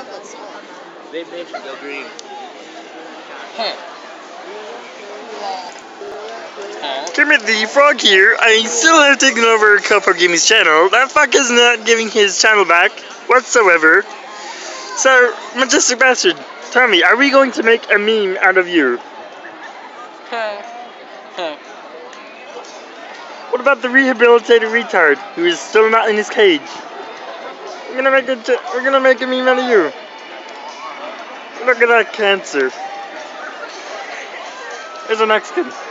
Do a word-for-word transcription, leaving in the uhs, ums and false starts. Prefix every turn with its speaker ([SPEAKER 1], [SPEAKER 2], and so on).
[SPEAKER 1] They made it go green.
[SPEAKER 2] Huh. Huh?
[SPEAKER 3] Kermit the Frog here. I still have taken over Cowpro Gaming's channel. That fuck is not giving his channel back whatsoever. So, Majestic Bastard, tell me, are we going to make a meme out of you?
[SPEAKER 2] Huh. Huh.
[SPEAKER 3] What about the rehabilitated retard who is still not in his cage? We're gonna make a we're gonna make a meme out of you. Look at that cancer. Here's a Mexican.